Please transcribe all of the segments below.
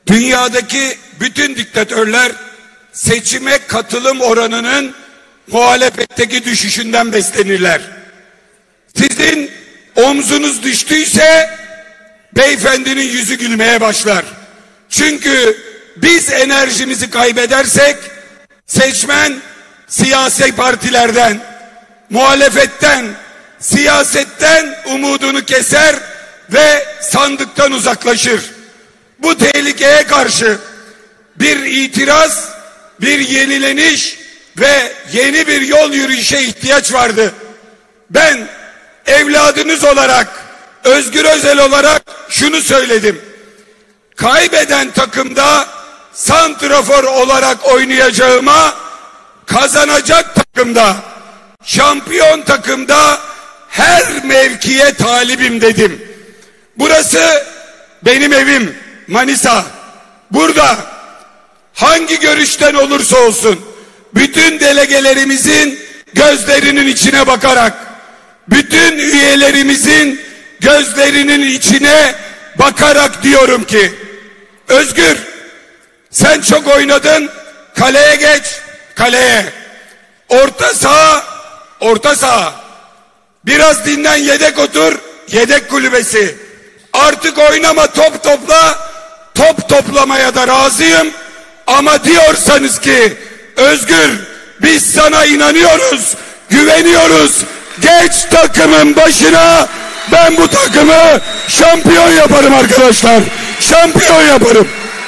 Dünyadaki bütün diktatörler seçime katılım oranının muhalefetteki düşüşünden beslenirler. Sizin omzunuz düştüyse beyefendinin yüzü gülmeye başlar. Çünkü biz enerjimizi kaybedersek seçmen siyasi partilerden, muhalefetten, siyasetten umudunu keser ve sandıktan uzaklaşır. Bu tehlikeye karşı bir itiraz, bir yenileniş ve yeni bir yol yürüyüşe ihtiyaç vardı. Ben evladınız olarak, Özgür Özel olarak şunu söyledim. Kaybeden takımda santrafor olarak oynayacağıma, kazanacak takımda, şampiyon takımda her mevkiye talibim dedim. Burası benim evim, Manisa. Burada hangi görüşten olursa olsun bütün delegelerimizin gözlerinin içine bakarak, bütün üyelerimizin gözlerinin içine bakarak diyorum ki, Özgür, sen çok oynadın, kaleye geç, kaleye. Orta saha, orta saha. Biraz dinlen, yedek otur, yedek kulübesi. Artık oynama, top topla, top toplamaya da razıyım. Ama diyorsanız ki, Özgür, biz sana inanıyoruz, güveniyoruz, geç takımın başına, ben bu takımı şampiyon yaparım arkadaşlar. Şampiyon yaparım.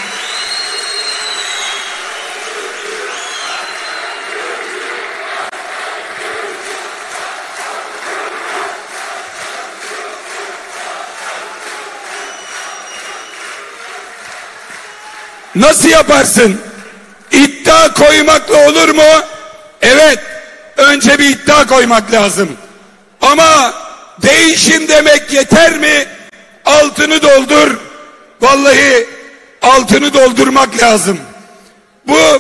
Nasıl yaparsın? İddia koymakla olur mu? Evet, önce bir iddia koymak lazım. Ama değişim demek yeter mi? Altını doldur. Vallahi altını doldurmak lazım. Bu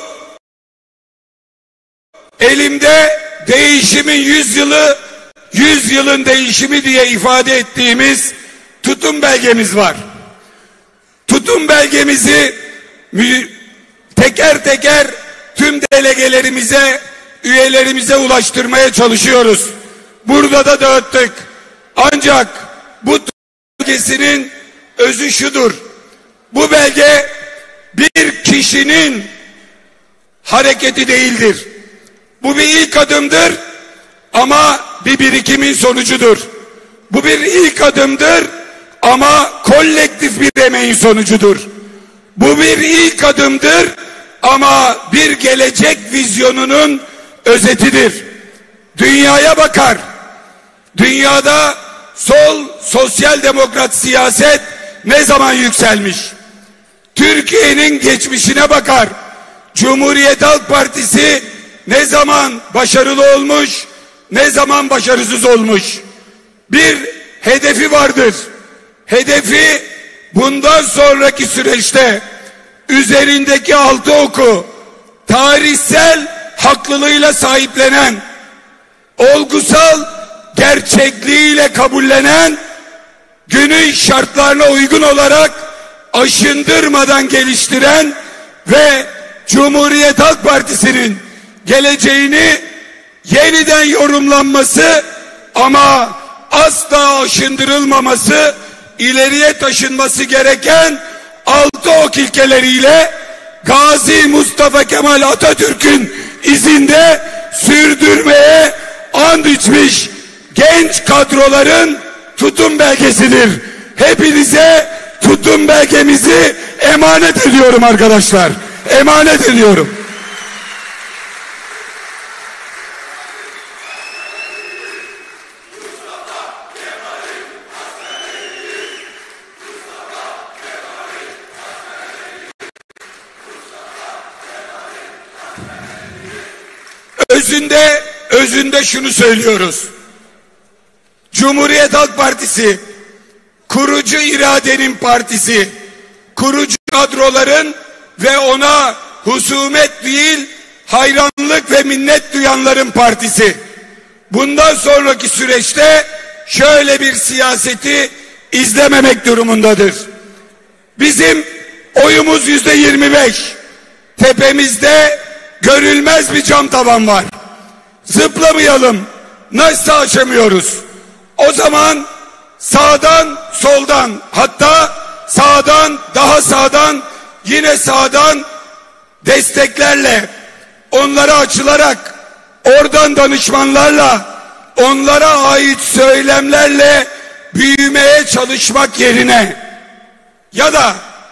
elimde değişimin 100 yılı, 100 yılın değişimi diye ifade ettiğimiz tutum belgemiz var. Tutum belgemizi teker teker tüm delegelerimize, üyelerimize ulaştırmaya çalışıyoruz. Burada da dağıttık. Ancak bu belgesinin özü şudur. Bu belge bir kişinin hareketi değildir. Bu bir ilk adımdır ama bir birikimin sonucudur. Bu bir ilk adımdır ama kolektif bir emeğin sonucudur. Bu bir ilk adımdır ama bir gelecek vizyonunun özetidir. Dünyaya bakar. Dünyada sol, sosyal demokrat siyaset ne zaman yükselmiş? Türkiye'nin geçmişine bakar. Cumhuriyet Halk Partisi ne zaman başarılı olmuş, ne zaman başarısız olmuş? Bir hedefi vardır. Hedefi bundan sonraki süreçte üzerindeki 6 oku tarihsel haklılığıyla sahiplenen, olgusal gerçekliğiyle kabullenen, günün şartlarına uygun olarak aşındırmadan geliştiren ve Cumhuriyet Halk Partisi'nin geleceğini yeniden yorumlanması ama asla aşındırılmaması, ileriye taşınması gereken 6 ok ilkeleriyle Gazi Mustafa Kemal Atatürk'ün izinde sürdürmeye and içmiş genç kadroların tutum belgesidir. Hepinize tutum belgemizi emanet ediyorum arkadaşlar. Emanet ediyorum. Özünde şunu söylüyoruz. Cumhuriyet Halk Partisi, kurucu iradenin partisi, kurucu kadroların ve ona husumet değil, hayranlık ve minnet duyanların partisi. Bundan sonraki süreçte şöyle bir siyaseti izlememek durumundadır. Bizim Oyumuz %25. Tepemizde görülmez bir cam tavan var. Zıplamayalım. Nasıl aşamıyoruz? O zaman sağdan, soldan, hatta sağdan, daha sağdan, yine sağdan desteklerle, onlara açılarak, oradan danışmanlarla, onlara ait söylemlerle büyümeye çalışmak yerine ya da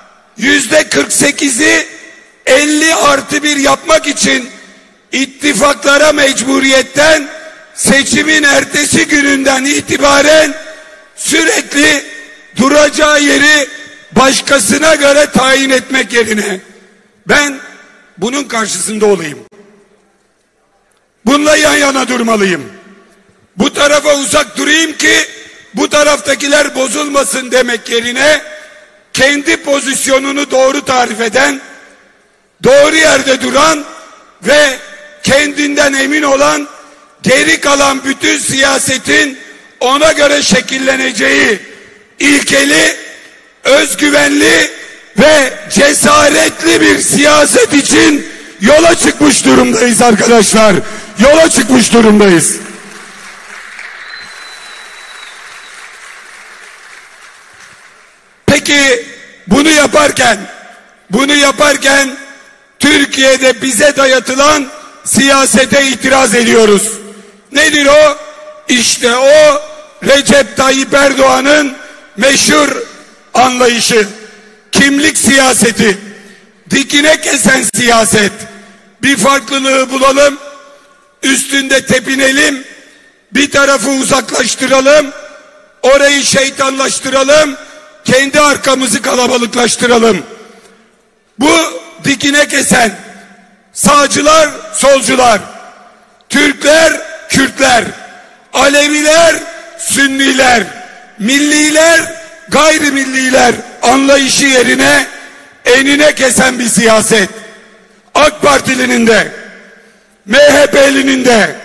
%48'i 50+1 yapmak için ittifaklara mecburiyetten seçimin ertesi gününden itibaren sürekli duracağı yeri başkasına göre tayin etmek yerine ben bunun karşısında olayım. Bununla yan yana durmalıyım. Bu tarafa uzak durayım ki bu taraftakiler bozulmasın demek yerine kendi pozisyonunu doğru tarif eden, doğru yerde duran ve kendinden emin olan, geri kalan bütün siyasetin ona göre şekilleneceği ilkeli, özgüvenli ve cesaretli bir siyaset için yola çıkmış durumdayız arkadaşlar. Yola çıkmış durumdayız. Peki bunu yaparken Türkiye'de bize dayatılan siyasete itiraz ediyoruz. Nedir o? İşte o Recep Tayyip Erdoğan'ın meşhur anlayışı. Kimlik siyaseti, dikine kesen siyaset. Bir farklılığı bulalım, üstünde tepinelim, bir tarafı uzaklaştıralım, orayı şeytanlaştıralım, kendi arkamızı kalabalıklaştıralım. Bu dikine kesen sağcılar, solcular, Türkler, Kürtler, Aleviler, Sünniler, milliler, gayrimilliler anlayışı yerine enine kesen bir siyaset. AK Partilinin de, MHP'linin de,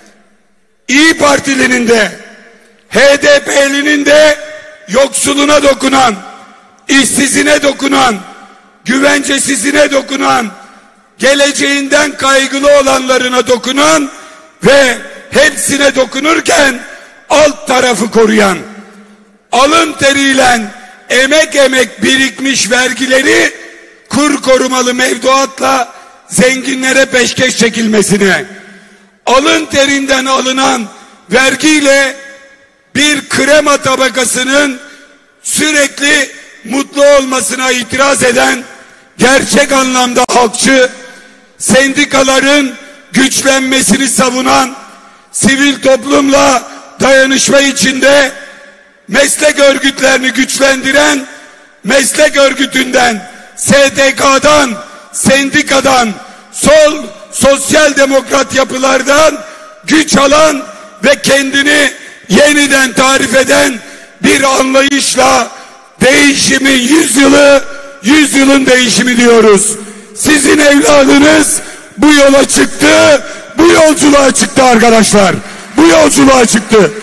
İYİ Partilinin de, HDP'linin de yoksuluna dokunan, işsizine dokunan, güvencesizine dokunan, geleceğinden kaygılı olanlarına dokunan ve hepsine dokunurken alt tarafı koruyan, alın teriyle emek birikmiş vergileri kur korumalı mevduatla zenginlere peşkeş çekilmesine, alın terinden alınan vergiyle bir krema tabakasının sürekli mutlu olmasına itiraz eden, gerçek anlamda halkçı, sendikaların güçlenmesini savunan, sivil toplumla dayanışma içinde meslek örgütlerini güçlendiren, meslek örgütünden, STK'dan, sendikadan, sol sosyal demokrat yapılardan güç alan ve kendini yeniden tarif eden bir anlayışla değişimin yüzyılın değişimi diyoruz. Sizin evladınız bu yola çıktı, bu yolculuğa çıktı arkadaşlar. Bu yolculuğa çıktı.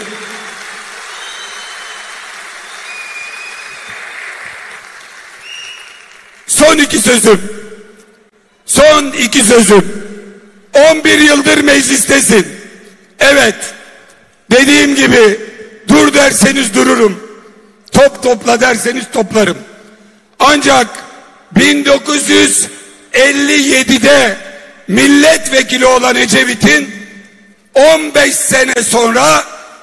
Son iki sözüm. 11 yıldır meclistesin. Evet. Dediğim gibi dur derseniz dururum. Topla derseniz toplarım. Ancak 1957'de milletvekili olan Ecevit'in 15 sene sonra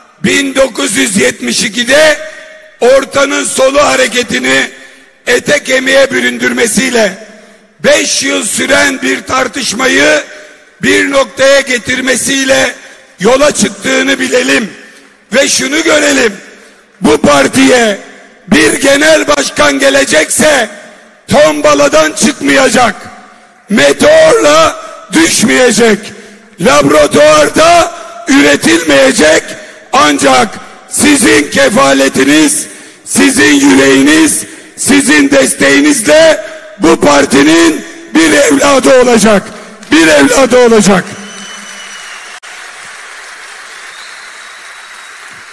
1972'de ortanın solu hareketini ete kemiğe büründürmesiyle 5 yıl süren bir tartışmayı bir noktaya getirmesiyle yola çıktığını bilelim ve şunu görelim: bu partiye bir genel başkan gelecekse tombaladan çıkmayacak, meteorla düşmeyecek, laboratuvarda üretilmeyecek, ancak sizin kefaletiniz, sizin yüreğiniz, sizin desteğinizle bu partinin bir evladı olacak. Bir evladı olacak.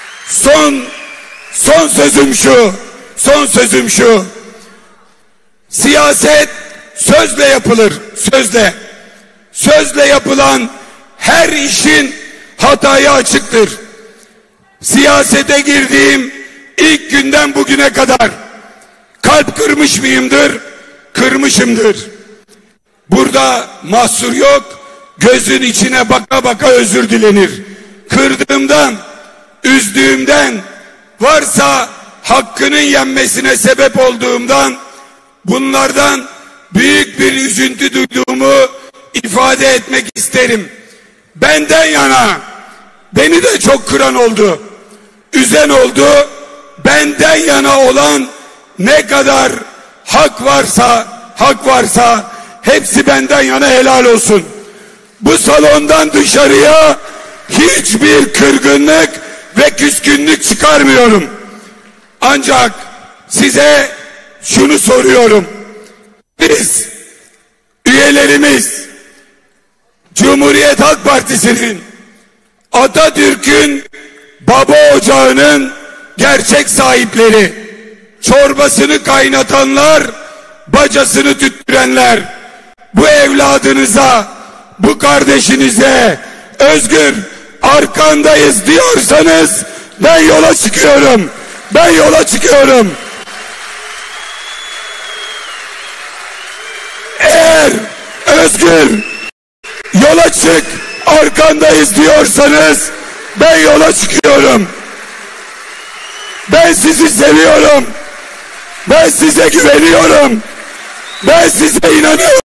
Son sözüm şu. Siyaset sözle yapılır, sözle. Sözle yapılan her işin hataya açıktır. Siyasete girdiğim ilk günden bugüne kadar kalp kırmış mıyımdır? Kırmışımdır. Burada mahsur yok. Gözün içine baka baka özür dilenir. Kırdığımdan, üzdüğümden, varsa hakkının yenmesine sebep olduğumdan, bunlardan büyük bir üzüntü duyduğumu ifade etmek isterim. Benden yana, beni de çok kıran oldu, üzen oldu. Benden yana olan ne kadar hak varsa hepsi benden yana helal olsun. Bu salondan dışarıya hiçbir kırgınlık ve küskünlük çıkarmıyorum. Ancak size şunu soruyorum. Biz, üyelerimiz, Cumhuriyet Halk Partisi'nin, Atatürk'ün baba ocağının gerçek sahipleri, çorbasını kaynatanlar, bacasını tüttürenler, bu evladınıza, bu kardeşinize Özgür arkandayız diyorsanız ben yola çıkıyorum. Ben yola çıkıyorum. Eğer Özgür yola çık arkandayız diyorsanız ben yola çıkıyorum. Ben sizi seviyorum. Ben size güveniyorum. Ben size inanıyorum.